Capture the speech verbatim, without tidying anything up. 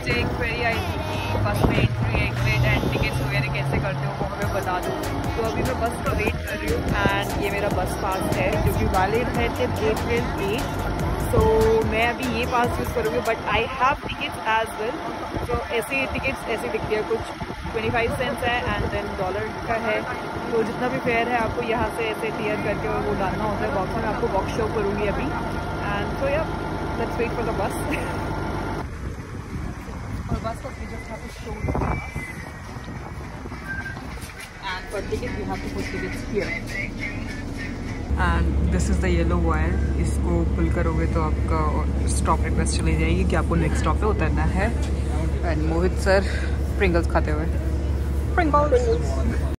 मुझे एक क्वेरी आई थी कि बस में एंट्री एग्जिट एंड टिकट्स वगैरह कैसे करते हो वो हमें बता दो। तो अभी मैं बस का वेट कर रही हूँ एंड ये मेरा बस पास है जो कि वैलिड है टिल अप्रैल एट। सो मैं अभी ये पास यूज़ करूँगी but I have tickets as well. तो ऐसी टिकट्स ऐसी दिखती है, कुछ ट्वेंटी फाइव सेंट्स है एंड देन डॉलर का है। तो जितना भी फेयर है आपको यहाँ से ऐसे टीयर करके और वो डालना होता है बॉक्स में। मैं आपको बॉक्स शो करूँगी अभी एंड सो या let's wait for the bus. और बस का we just have to show the bus and for tickets you have to put tickets here and this is the yellow wire। इसको पुल करोगे तो आपका स्टॉप रिक्वेस्ट चली जाएगी कि आपको नेक्स्ट स्टॉप पे उतरना है। एंड मोहित सर प्रिंगल्स खाते हुए प्रिंगल्स